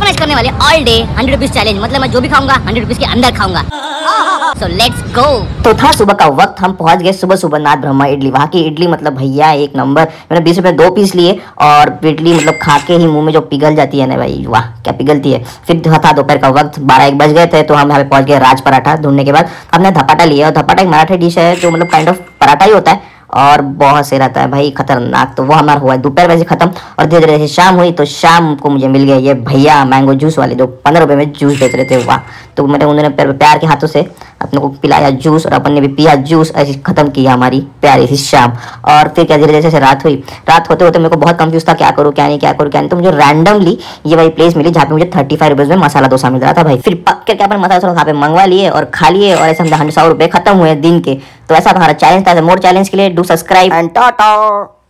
अपन आज करने वाले ऑल डे 100 रुपीज चैलेंज। मतलब मैं जो भी खाऊंगा 100 रुपीज के अंदर खाऊंगा। So let's go. तो था सुबह का वक्त, हम पहुंच गए सुबह नाथ ब्रह्मा इडली। वहाँ की इडली मतलब भैया एक नंबर। मैंने 20 रुपए 2 पीस लिए और इडली मतलब खा के ही मुंह में जो पिघल जाती है ना भाई, वाह क्या पिघलती है। फिर था दोपहर का वक्त, 12-1 बज गए थे, तो हम यहाँ पे पहुंच गए राज पराठा ढूंढने के बाद। हमने धपाटा लिया, और धपाटा एक मराठी डिश है जो मतलब काइंड ऑफ पराठा ही होता है और बहुत से रहता है भाई, खतरनाक। तो वो हमारा हुआ दोपहर वैसे खत्म, और धीरे धीरे शाम हुई तो शाम को मुझे मिल गया ये भैया मैंगो जूस वाले, जो 15 रुपए में जूस बेच रहे थे। वाह, तो मैंने उन्होंने प्यार के हाथों से अपने को पिलाया जूस, और अपन ने भी पिया जूस। ऐसे खत्म किया हमारी प्यारी सी शाम। और फिर क्या, धीरे धीरे रात हुई। रात होते होते मेरे को बहुत कंफ्यूज था, क्या करूँ क्या नहीं, क्या करूँ क्या नहीं। तो मुझे रैंडमली ये वाली प्लेस मिली जहाँ पे मुझे 35 रुपीज में मसाला डोसा मिल रहा था भाई। फिर पक करके अपन मसाला डोसा पे मंगवा लिए और खा लिए, और ऐसे 100 रुपए खत्म हुए दिन के। तो ऐसा हमारा चैलेंज था। मोर चैलेंज के लिए डू सब्सक्राइब एंड टाटा।